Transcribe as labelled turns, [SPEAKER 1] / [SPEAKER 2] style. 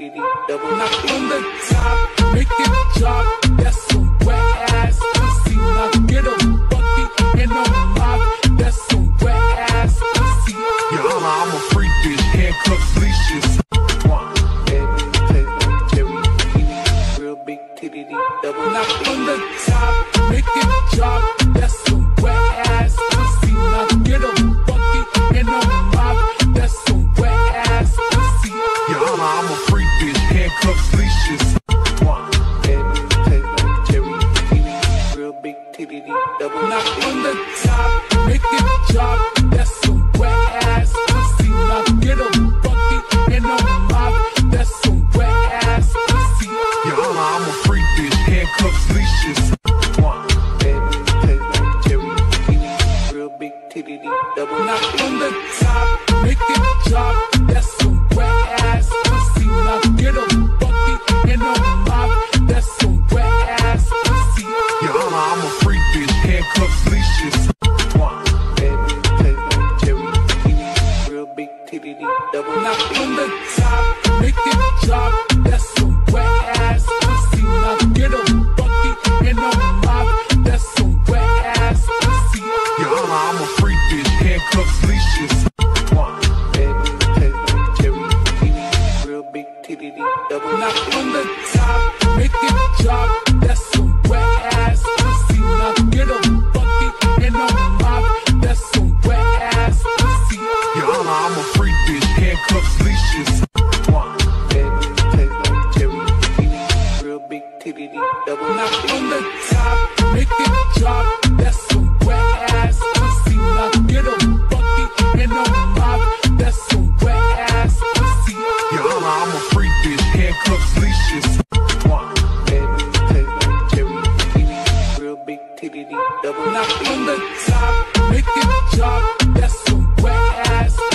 [SPEAKER 1] titty, double knock on the top, make it drop. That's some wet ass pussy. Now get a bucket and a mop. That's some wet ass pussy.
[SPEAKER 2] Your Honor, I'm a freak bitch, handcuffs, leashes.
[SPEAKER 1] Real big titty, double knock on the top, make it drop. That's some wet ass pussy. Now get a bucket and a mop. That's some wet ass pussy.
[SPEAKER 2] Your Honor, I'm a freak bitch, handcuffs, leashes.
[SPEAKER 1] Real big titty, double knock on the top, make it drop. That's some wet ass pussy. Now get a bucket and a mop. That's some wet ass pussy.
[SPEAKER 2] Your Honor, I'm a freak bitch, handcuffs, leashes.
[SPEAKER 1] Real big titty, double knock on the top, make it drop. That's some wet ass pussy. Now get a bucket and a mop. That's some wet ass pussy.
[SPEAKER 2] Your Honor, I'm a freak bitch, handcuffs, leashes.
[SPEAKER 1] Real big titty, double knock on the top, make it drop. That's some wet ass pussy. Now get a bucket and a mop. That's some wet ass pussy.
[SPEAKER 2] Your Honor, I'm a freak bitch, handcuffs, leashes.
[SPEAKER 1] Real big titty, double knock on the top, make it drop. That's some wet ass pussy. Now get a bucket and a mop. That's some wet ass pussy.
[SPEAKER 2] Your Honor, I'm a freak bitch, handcuffs, leashes.
[SPEAKER 1] Real big titty, double knock on the top, make it drop. That's some wet ass pussy. Now get a bucket and a mop. That's some wet ass pussy.
[SPEAKER 2] Your Honor, I'm a freak bitch, handcuffs, leashes.
[SPEAKER 1] Real big titty, double knock on the top, make it drop. That's some wet ass